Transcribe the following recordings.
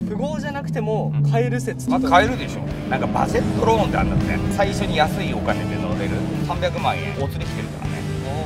富豪じゃなくても買える説とか、 買えるでしょ。なんかバジェットローンってあんだって。最初に安いお金で乗れる300万円お釣り来てるからね。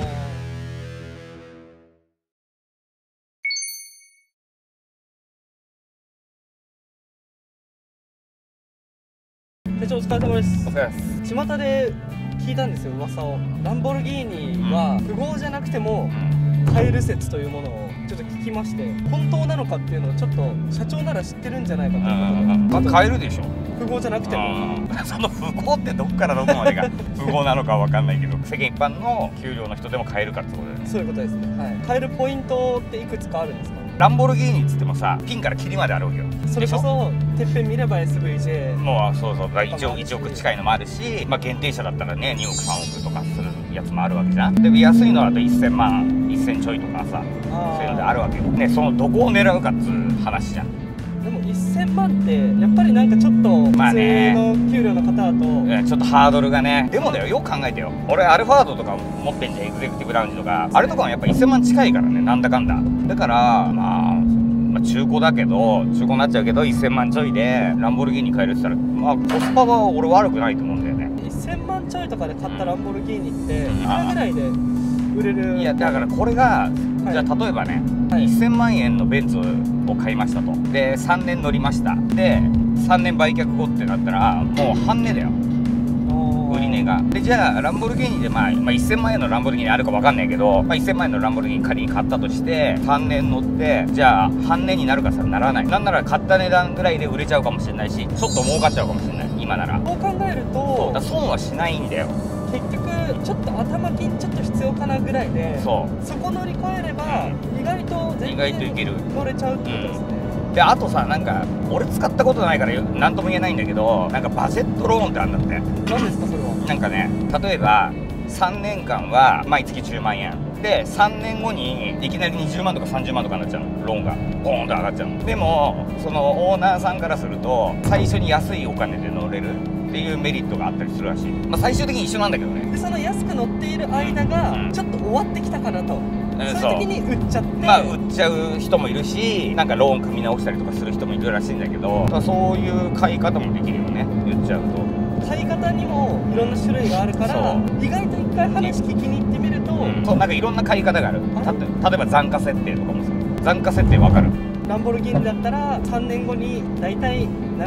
手帳お疲れ様です。 お疲れ様です。 巷で聞いたんですよ、噂を。ランボルギーニは富豪じゃなくても買える説というものをちょっと聞きまして、本当なのかっていうのをちょっと社長なら知ってるんじゃないかということで。 買えるでしょ。 富豪じゃなくても。 その富豪ってどっからどこまでが富豪なのかわかんないけど、世間一般の給料の人でも買えるかってことだよね。 そういうことですね。はい。買えるポイントっていくつかあるんですか？ ランボルギーニっつってもさ、ピンからキリまであるわけよ。 それこそてっぺん見れば SVJ、 もうそうそう、1億近いのもあるし、まあ、限定車だったらね2億3億とかするやつもあるわけじゃん。で安いのだと1000万1000ちょいとかさ、そういうのであるわけよね。そのどこを狙うかっつう話じゃん。 でも1000万ってやっぱりなんかちょっと普通の給料の方だと、 ちょっとハードルがね。でもだよ、よく考えてよ。俺アルファードとか持ってんじゃん、エグゼクティブラウンジとか。あれとかもやっぱ1000万近いからね、なんだかんだ。だからまあ中古だけど、中古になっちゃうけど1000万ちょいでランボルギーニ買えるって言ったら、まあコスパは俺悪くないと思うんだよね。 1000万ちょいとかで買ったランボルギーニっていくらぐらいで売れる？ いやだからこれが、じゃあ例えばね、1000万円のベンツを買いましたと。で3年乗りました。で3年売却後ってなったらもう半値だよ、売り値が。でじゃあランボルギーニで、まあ1000万円のランボルギーニあるか分かんないけど、1000万円のランボルギーニ仮に買ったとして3年乗って、じゃあ半値になるかさ、ならない。なんなら買った値段ぐらいで売れちゃうかもしれないし、ちょっと儲かっちゃうかもしれない、今なら。 そう考えるとだ損はしないんだよ。 結局ちょっと頭金ちょっと必要かなぐらいで、そこ乗り換えれば意外と全然いける、 乗れちゃうってことですね。 であとさ、なんか俺使ったことないから何とも言えないんだけど、なんかバジェットローンってあんだって。 何ですかそれは？ なんかね、例えば3年間は毎月10万円で、3年後にいきなり20万とか30万とかになっちゃうの。ローンがボーンと上がっちゃうの。でもそのオーナーさんからすると最初に安いお金で乗れるっていうメリットがあったりするらしい。まあ最終的に一緒なんだけどね。 でその安く乗っている間がちょっと終わってきたかなと、そういう時に売っちゃって、 まあ売っちゃう人もいるし、なんかローン組み直したりとかする人もいるらしいんだけど、そういう買い方もできるよね、売っちゃうと。 買い方にもいろんな種類があるから、意外と一回話聞きに行ってみると、 そう、なんかいろんな買い方がある。例えば残価設定とかもさ、残価設定わかる？ ランボルギーニだったら3年後にだいたい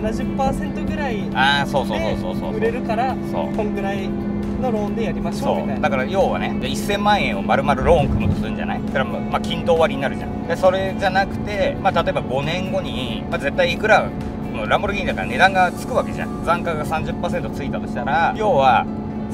70% ぐらいで売れるから、こんぐらいのローンでやりましょうみたいな。 だから要はね、1000万円を丸々ローン組むとするんじゃない？だからまあ均等割りになるじゃん。でそれじゃなくて、まあ例えば5年後に、まあ、絶対いくらもうランボルギーニだから値段がつくわけじゃん。残価が 30% ついたとしたら、要は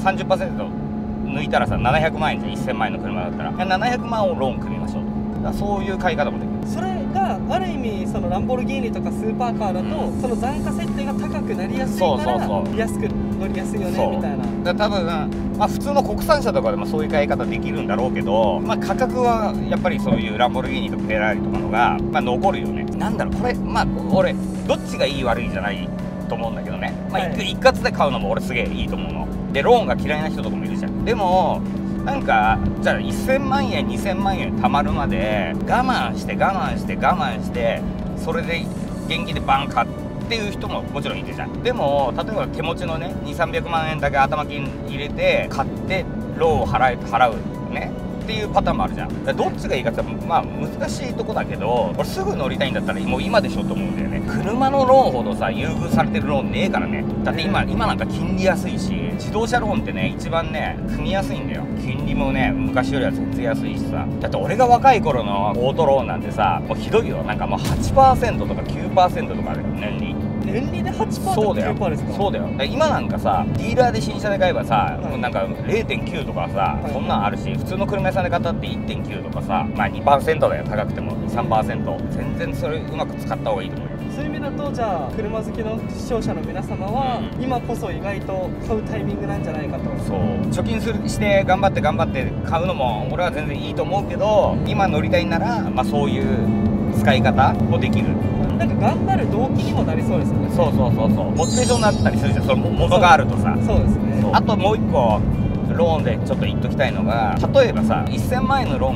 30% 抜いたらさ700万円じゃん、1000万円の車だったら。700万をローン組みましょうと。だからそういう買い方もできる。 それがある意味そのランボルギーニとかスーパーカーだと、その残価設定が高くなりやすいから安く乗りやすいよねみたいな。だから多分、まあ、普通の国産車とかでもそういう買い方できるんだろうけど、まあ、価格はやっぱりそういうランボルギーニとかフェラーリとかのが、まあ、残るよね。なんだろうこれ、まあ俺どっちがいい悪いじゃないと思うんだけどね、まあ、一括で買うのも俺すげえいいと思うので、ローンが嫌いな人とかもいるじゃん。でもなんかじゃあ1000万円2000万円貯まるまで我慢してそれで現金でバン買っていう人ももちろんいるじゃん。でも例えば手持ちのね200-300万円だけ頭金入れて買ってローンを払うねっていうパターンもあるじゃん。どっちがいいかってまあ難しいとこだけど、俺すぐ乗りたいんだったらもう今でしょと思うんだよね。車のローンほどさ優遇されてるローンねえからね。だって今なんか金利安いし、自動車ローンってね一番ね組みやすいんだよ。金利もね昔よりは全然安いしさ。だって俺が若い頃のオートローンなんてさもうひどいよ。なんかもう 8% とか 9% とかあるよ年利。 年利で 8% とか 9% ですか？ そうだよ。今なんかさディーラーで新車で買えばさ、なんか 0.9 とかさ、そんなんあるし、普通の車屋さんで買ったって 1.9 とかさ、まあ 2% だよ、高くても 2-3%。全然それうまく使った方がいいと思うよ。 そういう意味だとじゃあ車好きの視聴者の皆様は、今こそ意外と買うタイミングなんじゃないかと。そう貯金して頑張って買うのも俺は全然いいと思うけど、今乗りたいならまあそういう使い方もできる。 なんか頑張る動機にもなりそうですよね。 そうモチベーションになったりするじゃん、その元があるとさ。 そうですね。 あともう一個ローンでちょっと言っときたいのが、例えばさ1000万円のローン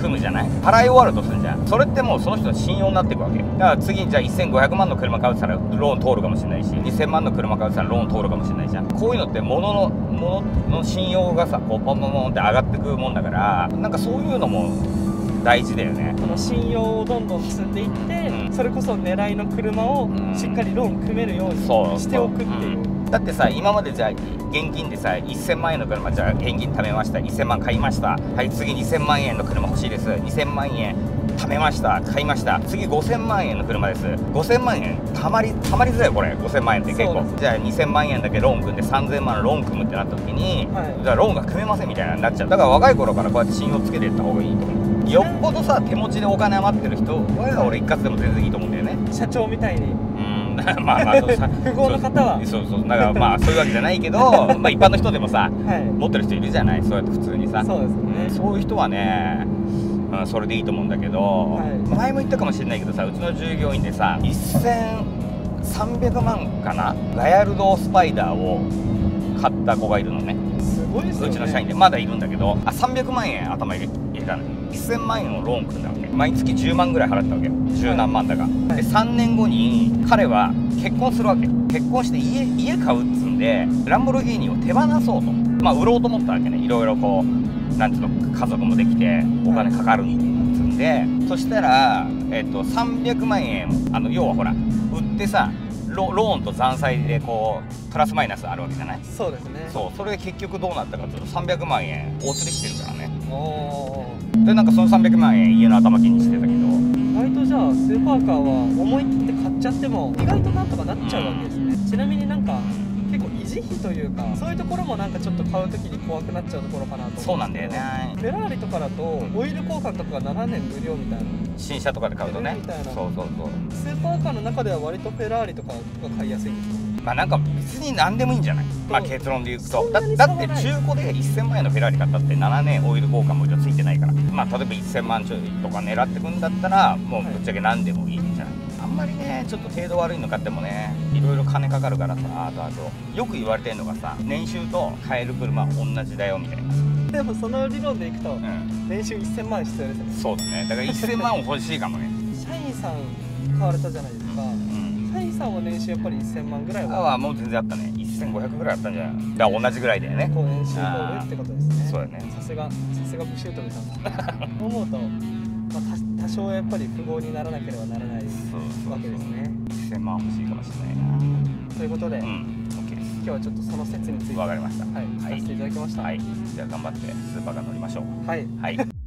組むじゃない、払い終わるとするじゃん。それってもうその人の信用になっていくわけ。だから次にじゃあ1500万の車買うって言ったらローン通るかもしれないし、2000万の車買うって言ったらローン通るかもしれないじゃん。こういうのって物の信用がさ、こうポンポンポンって上がってくもんだから、なんかそういうのも大事だよね。 この信用をどんどん積んでいって、それこそ狙いの車をしっかりローン組めるようにしておくっていう。 だってさ、今までじゃあ現金でさ1000万円の車、じゃあ現金貯めました、1000万買いました、はい、次2000万円の車欲しいです、2000万円貯めました、買いました、次5000万円の車です。5000万円たまりづらいよこれ。5000万円って結構。じゃあ2000万円だけローン組んで3000万のローン組むってなった時に、じゃあローンが組めませんみたいなになっちゃう。だから若い頃からこうやって信用つけていった方がいいと思う。よっぽどさ手持ちでお金余ってる人は俺一括でも全然いいと思うんだよね。 社長みたいにまあ富豪の方はそうだからまあそういうわけじゃないけどまあ一般の人でもさ、持ってる人いるじゃない、そうやって普通にさ。 そうですね。 そういう人はね、それでいいと思うんだけど、前も言ったかもしれないけどさ、うちの従業員でさ1300万かな、ガヤルドスパイダーを買った子がいるのね。 すごいですよね。 うちの社員でまだいるんだけど、300万円頭入れたのに1000万円をローン組んだわけ。毎月10万ぐらい払ったわけよ、10何万だが。で3年後に彼は結婚するわけ。結婚して家買うっつうんでランボルギーニを手放そうと、まあ売ろうと思ったわけね。いろいろこうなんていうの、家族もできてお金かかるっつうんで、そしたら300万円要はほら売ってさ、ローンと残債でこうプラスマイナスあるわけじゃない。 そうですね。 それで結局どうなったかというと300万円お釣りしてるからね。でなんかその300万円家の頭金にしてたけど、 意外とじゃあスーパーカーは思い切って買っちゃっても意外となんとかなっちゃうわけですね。ちなみになんか結構維持費というか、そういうところもなんかちょっと買うときに怖くなっちゃうところかなと思うんですけど。 そうなんだよね。 フェラーリとかだとオイル交換とかが7年無料みたいな、 新車とかで買うとね。そうスーパーカーの中では割とフェラーリとかが買いやすいんですよ。 まあなんか別に何でもいいんじゃない。まあ結論で言うとだって中古で1000万円のフェラーリ買ったって7年オイル交換もついてないから、まあ例えば1000万ちょいとか狙ってくんだったらもうぶっちゃけ何でもいいんじゃない。あんまりねちょっと程度悪いの買ってもね、いろいろ金かかるからさ。あとよく言われてるのがさ、年収と買える車同じだよみたいな。 でもその理論でいくと、年収1000万必要ですよね。 そうだね。だから1000万欲しいかもね。 社員さん買われたじゃないですか。社員さんは年収やっぱり1000万ぐらいは。 もう全然あったね。1500ぐらいあったんじゃない。だから同じぐらいだよね。 こう年収イコールってことですね。 そうだね。 さすがブシュートルさん。思うと、まあ、多少やっぱり富豪にならなければならないわけですね。 1000万欲しいかもしれないな。 ということで、 OKです。 今日はちょっとその説についてわかりました。 聞かせていただきました。 はい。じゃあ頑張ってスーパーカー乗りましょう。 はい。